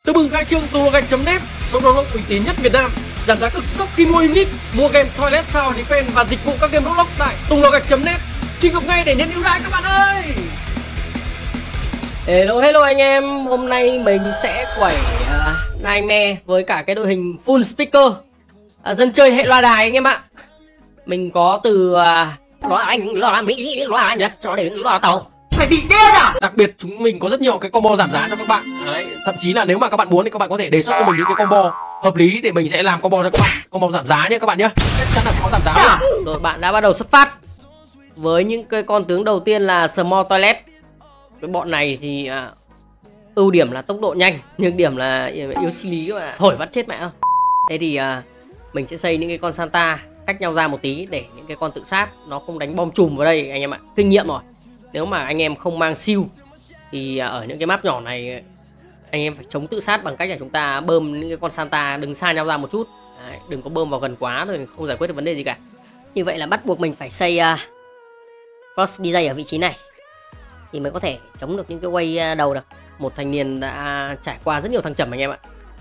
Từ mừng khai trương Tunglogac.net, shop download uy tín nhất Việt Nam, giảm giá cực sốc khi mua unit, mua game Toilet Tower Defense và dịch vụ các game Roblox tại Tunglogac.net. Truy cập ngay để nhận ưu đãi các bạn ơi. Hello anh em, hôm nay mình sẽ quẩy Nightmare với cả cái đội hình full speaker, dân chơi hệ loa đài anh em ạ. Mình có từ loa Anh, loa Mỹ, loa Anh cho đến loa tàu. Phải bị điên à? Đặc biệt chúng mình có rất nhiều cái combo giảm giá cho các bạn. Đấy, thậm chí là nếu mà các bạn muốn thì các bạn có thể đề xuất cho mình những cái combo hợp lý để mình sẽ làm combo cho các bạn, combo giảm giá nhé các bạn nhé. Chắc chắn là sẽ có giảm giá luôn. Rồi bạn đã bắt đầu xuất phát với những cái con tướng đầu tiên là Small Toilet. Cái bọn này thì ưu điểm là tốc độ nhanh, nhược điểm là yếu sinh lý các bạn. Thổi vắt chết mẹ không. Thế thì mình sẽ xây những cái con Santa cách nhau ra một tí để những cái con tự sát nó không đánh bom chùm vào đây anh em ạ. Kinh nghiệm rồi. Nếu mà anh em không mang siêu thì ở những cái map nhỏ này anh em phải chống tự sát bằng cách là chúng ta bơm những cái con Santa đứng xa nhau ra một chút. Đấy, đừng có bơm vào gần quá rồi không giải quyết được vấn đề gì cả. Như vậy là bắt buộc mình phải xây Frost DJ ở vị trí này thì mới có thể chống được những cái quay đầu được. Một thanh niên đã trải qua rất nhiều thăng trầm anh em ạ,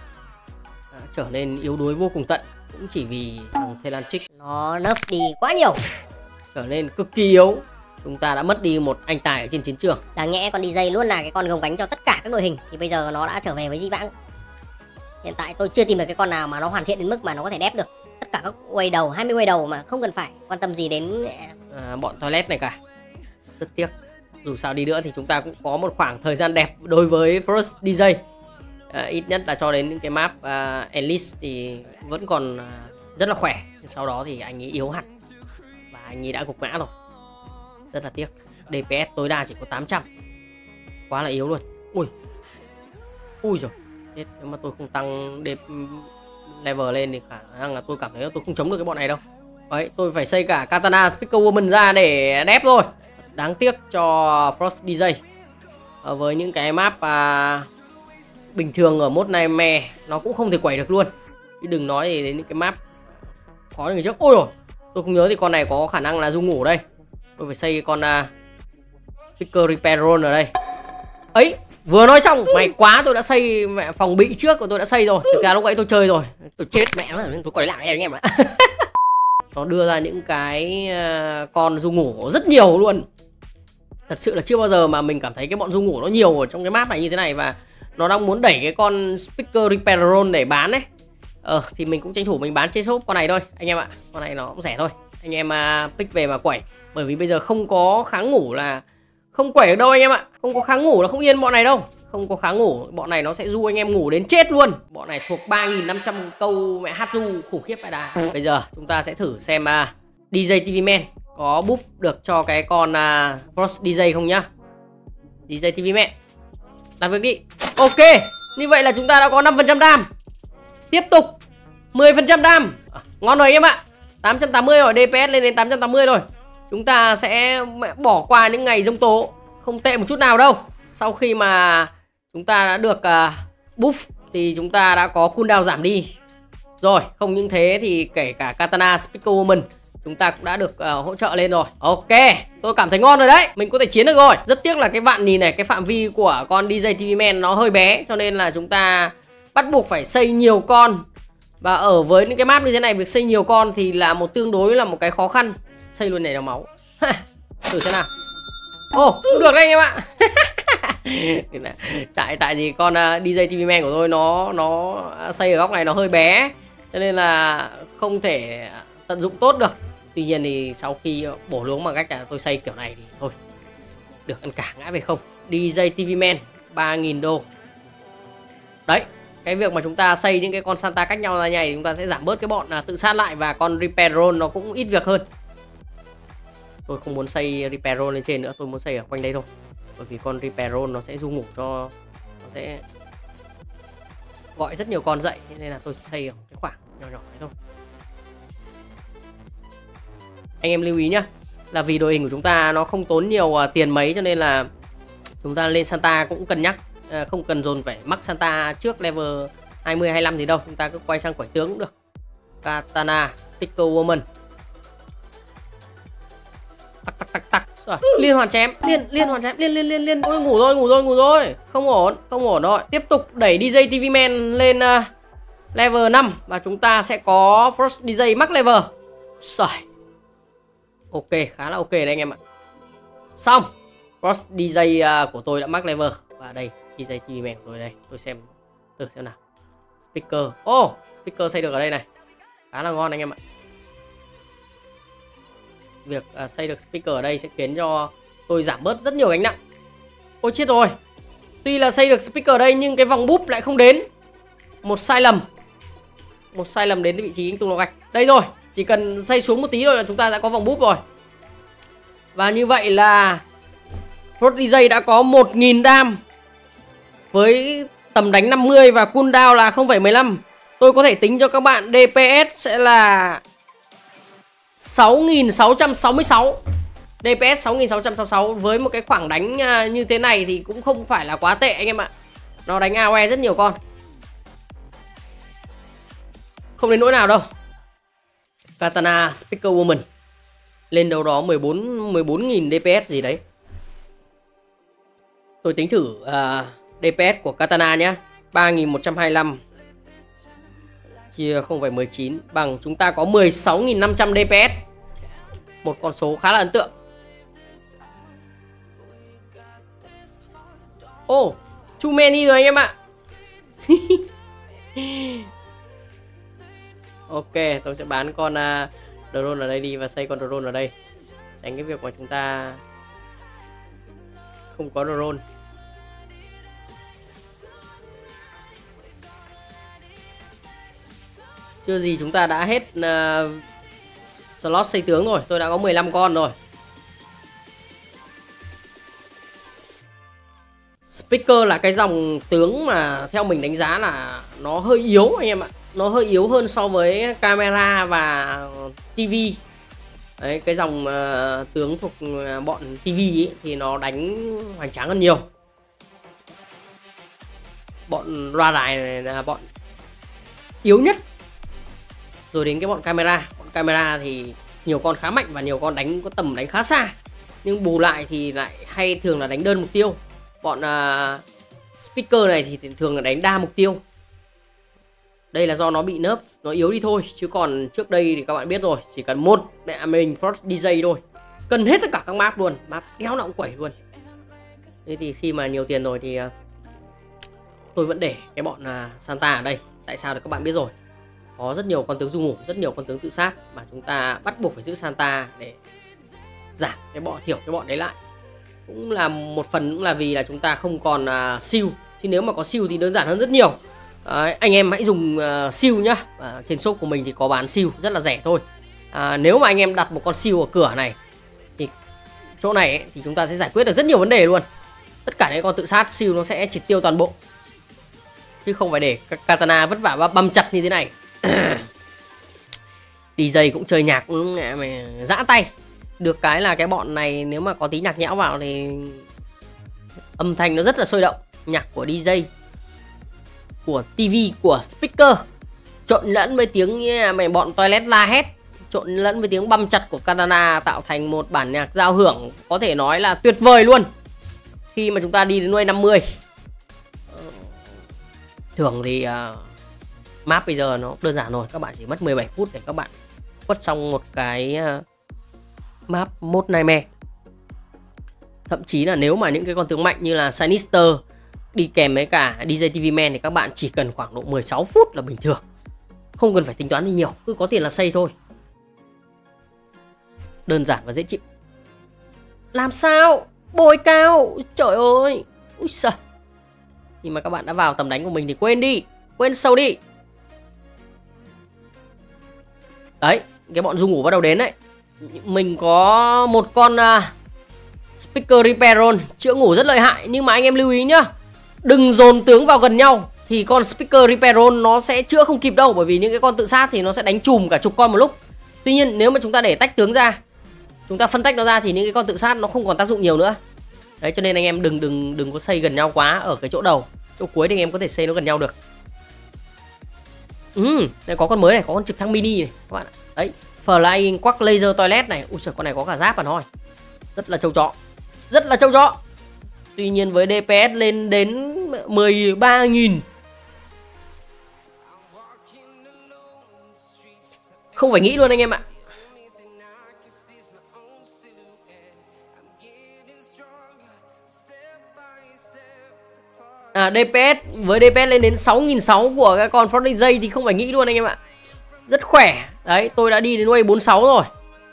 trở nên yếu đuối vô cùng tận cũng chỉ vì thằng Thelantric nó nerf đi quá nhiều, trở nên cực kỳ yếu. Chúng ta đã mất đi một anh tài ở trên chiến trường. Đáng nhẽ con DJ luôn là cái con gồng gánh cho tất cả các đội hình thì bây giờ nó đã trở về với Di Vãng. Hiện tại tôi chưa tìm được cái con nào mà nó hoàn thiện đến mức mà nó có thể đép được tất cả các quay đầu, 20 quay đầu mà không cần phải quan tâm gì đến bọn Toilet này cả. Rất tiếc. Dù sao đi nữa thì chúng ta cũng có một khoảng thời gian đẹp đối với Frost DJ. Ít nhất là cho đến những cái map Elite thì vẫn còn rất là khỏe. Sau đó thì anh ấy yếu hẳn và anh ấy đã gục ngã rồi. Rất là tiếc. DPS tối đa chỉ có 800. Quá là yếu luôn. Ui. Ui rồi. Thế nếu mà tôi không tăng level lên thì khả năng là tôi cảm thấy là tôi không chống được cái bọn này đâu. Đấy, tôi phải xây cả Katana Speaker Woman ra để đép rồi. Đáng tiếc cho Frost DJ. Với những cái map bình thường ở mode Nightmare nó cũng không thể quẩy được luôn. Chứ đừng nói thì đến những cái map khó như người trước. Ôi rồi. Tôi không nhớ thì con này có khả năng là du ngủ đây. Tôi phải xây con Speaker Repair Roll ở đây. Ấy, vừa nói xong mày quá, tôi đã xây mẹ phòng bị trước của tôi đã xây rồi. Thực ra lúc ấy tôi chơi rồi. Tôi chết mẹ nó, tôi quay lại anh em ạ. Nó đưa ra những cái con du ngủ rất nhiều luôn. Thật sự là chưa bao giờ mà mình cảm thấy cái bọn du ngủ nó nhiều ở trong cái map này như thế này. Và nó đang muốn đẩy cái con Speaker Repair Roll để bán đấy. Thì mình cũng tranh thủ mình bán trên shop con này thôi anh em ạ. Con này nó cũng rẻ thôi. Anh em pick về mà quẩy. Bởi vì bây giờ không có kháng ngủ là không quẩy được đâu anh em ạ. Không có kháng ngủ là không yên bọn này đâu. Không có kháng ngủ, bọn này nó sẽ du anh em ngủ đến chết luôn. Bọn này thuộc 3.500 câu mẹ hát du khủng khiếp phải đà. Bây giờ chúng ta sẽ thử xem DJ TV Man có buff được cho cái con Frost DJ không nhá. DJ TV Man làm việc đi. Ok, như vậy là chúng ta đã có 5% đam. Tiếp tục 10% đam. Ngon rồi anh em ạ. 880 rồi, DPS lên đến 880 rồi. Chúng ta sẽ bỏ qua những ngày giông tố. Không tệ một chút nào đâu. Sau khi mà chúng ta đã được buff thì chúng ta đã có cooldown giảm đi. Rồi, không những thế thì kể cả Katana Speaker Woman chúng ta cũng đã được hỗ trợ lên rồi. Ok, tôi cảm thấy ngon rồi đấy. Mình có thể chiến được rồi. Rất tiếc là cái vạn nhìn này, cái phạm vi của con DJ TV Man nó hơi bé. Cho nên là chúng ta bắt buộc phải xây nhiều con. Và ở với những cái map như thế này, việc xây nhiều con thì là tương đối là một cái khó khăn. Xây luôn này đào máu. Thử xem nào. Ồ, cũng được đấy anh em ạ. Tại vì con DJ TV Man của tôi nó xây ở góc này nó hơi bé, cho nên là không thể tận dụng tốt được. Tuy nhiên thì sau khi bổ luống bằng cách là tôi xây kiểu này thì thôi, được ăn cả ngã về không. DJ TV Man 3.000 đô. Đấy, cái việc mà chúng ta xây những cái con Santa cách nhau ra nhảy thì chúng ta sẽ giảm bớt cái bọn tự sát lại. Và con Repair Roll nó cũng ít việc hơn. Tôi không muốn xây Repair Roll lên trên nữa, tôi muốn xây ở quanh đây thôi. Bởi vì con Repair Roll nó sẽ du ngủ cho, nó sẽ gọi rất nhiều con dậy, nên là tôi xây ở cái khoảng nhỏ nhỏ này thôi. Anh em lưu ý nhá, là vì đội hình của chúng ta nó không tốn nhiều tiền mấy, cho nên là chúng ta lên Santa cũng cân nhắc. Không cần dồn phải mắc Santa trước level 20 25 gì đâu, chúng ta cứ quay sang quẩy tướng cũng được. Katana Speaker Woman. Tắc tắc tắc tắc. Rồi, liên hoàn chém, liên hoàn chém, liên. Ôi ngủ rồi. Không ổn rồi. Tiếp tục đẩy DJ TV Man lên level 5 và chúng ta sẽ có Frost DJ max level. Rồi. Ok, khá là ok đấy anh em ạ. Xong. Frost DJ của tôi đã max level và đây DJ TV Man của tôi đây. Tôi xem nào. Speaker. Speaker xây được ở đây này. Khá là ngon anh em ạ. Việc xây được speaker ở đây sẽ khiến cho tôi giảm bớt rất nhiều gánh nặng. Ôi chết rồi. Tuy là xây được speaker ở đây nhưng cái vòng búp lại không đến. Một sai lầm đến vị trí anh Tùng Lò Gạch. Đây rồi. Chỉ cần xây xuống một tí rồi là chúng ta đã có vòng búp rồi. Và như vậy là Frost DJ đã có 1000 đam với tầm đánh 50 và cooldown là 0,15. Tôi có thể tính cho các bạn DPS sẽ là 6666. DPS 6666 với một cái khoảng đánh như thế này thì cũng không phải là quá tệ anh em ạ. Nó đánh AOE rất nhiều con. Không đến nỗi nào đâu. Katana Speaker Woman lên đâu đó 14.000 DPS gì đấy. Tôi tính thử DPS của Katana nhé. 3125 chia 0,19 bằng chúng ta có 16.500 DPS. Một con số khá là ấn tượng. Too many rồi anh em ạ. Ok, tôi sẽ bán con drone ở đây đi và xây con drone ở đây. Tránh cái việc mà chúng ta không có drone. Chưa gì chúng ta đã hết slot xây tướng rồi. Tôi đã có 15 con rồi. Speaker là cái dòng tướng mà theo mình đánh giá là nó hơi yếu anh em ạ. Nó hơi yếu hơn so với camera và TV. Đấy, cái dòng tướng thuộc bọn TV ấy, thì nó đánh hoành tráng hơn nhiều. Bọn loa đài này là bọn yếu nhất. Rồi đến cái bọn camera thì nhiều con khá mạnh và nhiều con đánh có tầm đánh khá xa. Nhưng bù lại thì lại hay thường là đánh đơn mục tiêu. Bọn speaker này thì thường là đánh đa mục tiêu. Đây là do nó bị nerf, nó yếu đi thôi. Chứ còn trước đây thì các bạn biết rồi, chỉ cần một mẹ mình Frost DJ thôi, cần hết tất cả các map luôn. Map đéo nào cũng quẩy luôn. Thế thì khi mà nhiều tiền rồi thì tôi vẫn để cái bọn Santa ở đây. Tại sao thì các bạn biết rồi. Có rất nhiều con tướng du ngủ, rất nhiều con tướng tự sát mà chúng ta bắt buộc phải giữ Santa để giảm cái thiểu cái bọn đấy lại. Cũng là một phần cũng là vì là chúng ta không còn siêu. Chứ nếu mà có siêu thì đơn giản hơn rất nhiều. Đấy, anh em hãy dùng siêu nhá. Trên shop của mình thì có bán siêu rất là rẻ thôi. Nếu mà anh em đặt một con siêu ở cửa này thì chỗ này ấy, thì chúng ta sẽ giải quyết được rất nhiều vấn đề luôn. Tất cả những con tự sát siêu nó sẽ triệt tiêu toàn bộ. Chứ không phải để Katana vất vả băm chặt như thế này. DJ cũng chơi nhạc cũng dã tay. Được cái là cái bọn này nếu mà có tí nhạc nhẽo vào thì âm thanh nó rất là sôi động. Nhạc của DJ, của TV, của speaker trộn lẫn với tiếng bọn toilet la hét, trộn lẫn với tiếng băm chặt của Katana tạo thành một bản nhạc giao hưởng có thể nói là tuyệt vời luôn. Khi mà chúng ta đi đến nuôi 50. Thường thì map bây giờ nó đơn giản rồi. Các bạn chỉ mất 17 phút để các bạn quất xong một cái map mode nightmare. Thậm chí là nếu mà những cái con tướng mạnh như là Sinister đi kèm với cả DJ TV Man thì các bạn chỉ cần khoảng độ 16 phút là bình thường. Không cần phải tính toán gì nhiều, cứ có tiền là xây thôi. Đơn giản và dễ chịu. Làm sao? Bồi cao. Trời ơi. Úi giời. Khi mà các bạn đã vào tầm đánh của mình thì quên đi. Quên sâu đi. Đấy, cái bọn du ngủ bắt đầu đến đấy. Mình có một con Speaker Reparon chữa ngủ rất lợi hại. Nhưng mà anh em lưu ý nhá, đừng dồn tướng vào gần nhau thì con Speaker Reparon nó sẽ chữa không kịp đâu. Bởi vì những cái con tự sát thì nó sẽ đánh chùm cả chục con một lúc. Tuy nhiên nếu mà chúng ta để tách tướng ra, chúng ta phân tách nó ra thì những cái con tự sát nó không còn tác dụng nhiều nữa. Đấy, cho nên anh em đừng có xây gần nhau quá ở cái chỗ đầu. Chỗ cuối thì anh em có thể xây nó gần nhau được. Đây có con mới này, có con trực thăng mini này các bạn ạ. Đấy, Flying Quack Laser Toilet này. Ui trời, con này có cả giáp vào thôi. Rất là trâu chó. Rất là trâu chó. Tuy nhiên với DPS lên đến 13.000, không phải nghĩ luôn anh em ạ. DPS với DPS lên đến 6.600 của cái con Frost DJ thì không phải nghĩ luôn anh em ạ. Rất khỏe. Đấy, tôi đã đi đến wave 46 rồi.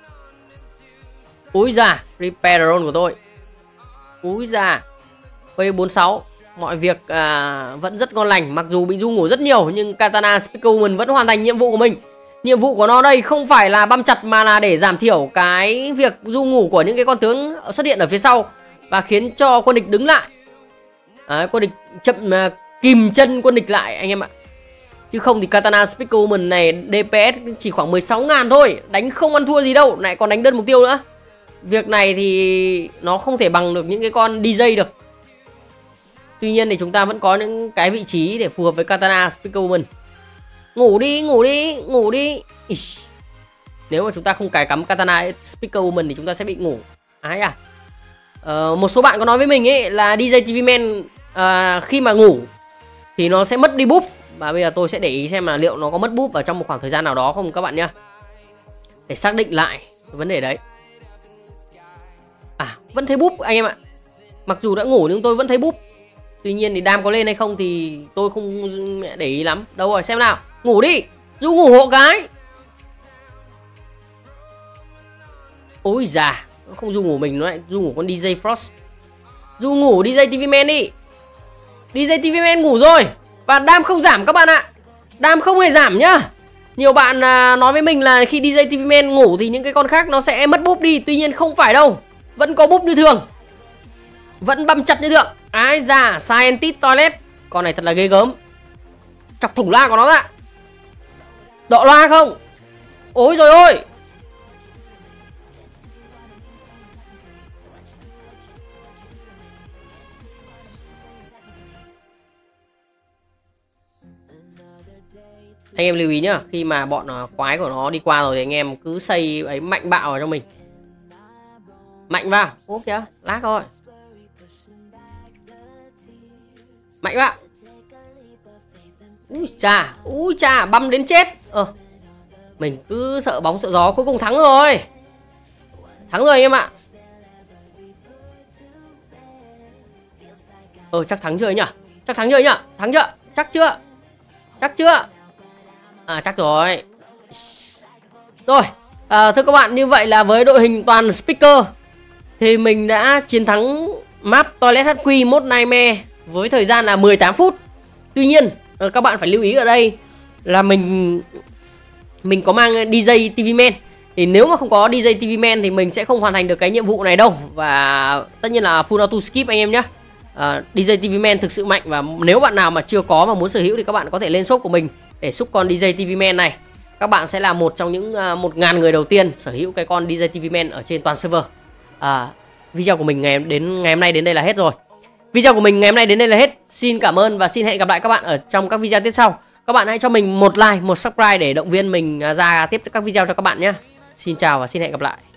Úi già, Repair Drone của tôi. Úi già, wave 46. Mọi việc vẫn rất ngon lành. Mặc dù bị du ngủ rất nhiều, nhưng Katana Speakerwoman vẫn hoàn thành nhiệm vụ của mình. Nhiệm vụ của nó đây không phải là băm chặt, mà là để giảm thiểu cái việc du ngủ của những cái con tướng xuất hiện ở phía sau, và khiến cho quân địch đứng lại. Quân địch chậm kìm chân quân địch lại anh em ạ. Chứ không thì Katana Speakerwoman này DPS chỉ khoảng 16.000 thôi. Đánh không ăn thua gì đâu, lại còn đánh đơn mục tiêu nữa. Việc này thì nó không thể bằng được những cái con DJ được. Tuy nhiên thì chúng ta vẫn có những cái vị trí để phù hợp với Katana Speakerwoman. Ngủ đi, ngủ đi, ngủ đi. Nếu mà chúng ta không cài cắm Katana Speakerwoman thì chúng ta sẽ bị ngủ. Ái à. Một số bạn có nói với mình ấy là DJ TVman khi mà ngủ thì nó sẽ mất đi buff. Và bây giờ tôi sẽ để ý xem là liệu nó có mất buff vào trong một khoảng thời gian nào đó không các bạn nhá. Để xác định lại vấn đề đấy. Vẫn thấy búp anh em ạ. Mặc dù đã ngủ nhưng tôi vẫn thấy búp. Tuy nhiên thì đam có lên hay không thì tôi không để ý lắm. Đâu rồi xem nào. Ngủ đi. Du ngủ hộ cái. Ôi già, nó không du ngủ mình, nó lại du ngủ con DJ Frost. Du ngủ DJ TVman đi. DJ TVman ngủ rồi. Và đam không giảm các bạn ạ. Đam không hề giảm nhá. Nhiều bạn nói với mình là khi DJ TVman ngủ thì những cái con khác nó sẽ mất búp đi. Tuy nhiên không phải đâu. Vẫn có búp như thường. Vẫn băm chặt như thường. Ái da, Scientist Toilet. Con này thật là ghê gớm. Chọc thủng loa của nó ra. Đọ loa không? Ôi rồi ôi. Anh em lưu ý nhá. Khi mà bọn quái của nó đi qua rồi thì anh em cứ xây ấy mạnh bạo vào cho mình. Mạnh vào. Ô kìa, lát rồi. Mạnh vào. Úi chà, băm đến chết. Mình cứ sợ bóng sợ gió. Cuối cùng thắng rồi. Thắng rồi anh em ạ. Chắc thắng chưa nhỉ? Chắc thắng chưa nhỉ? Thắng chưa? Chắc chưa? Chắc chưa? Chắc rồi. Rồi, thưa các bạn, như vậy là với đội hình toàn speaker thì mình đã chiến thắng map Toilet HQ mode Nightmare với thời gian là 18 phút. Tuy nhiên, các bạn phải lưu ý ở đây là mình có mang DJ TVman. Thì nếu mà không có DJ TVman thì mình sẽ không hoàn thành được cái nhiệm vụ này đâu. Và tất nhiên là full auto skip anh em nhé. DJ TVman thực sự mạnh. Và nếu bạn nào mà chưa có mà muốn sở hữu thì các bạn có thể lên shop của mình để xúc con DJ TVman này. Các bạn sẽ là một trong những 1.000 người đầu tiên sở hữu cái con DJ TVman ở trên toàn server. Video của mình ngày hôm nay đến đây là hết rồi. Video của mình ngày hôm nay đến đây là hết. Xin cảm ơn và xin hẹn gặp lại các bạn ở trong các video tiếp sau. Các bạn hãy cho mình một like, một subscribe để động viên mình ra tiếp các video cho các bạn nhé. Xin chào và xin hẹn gặp lại.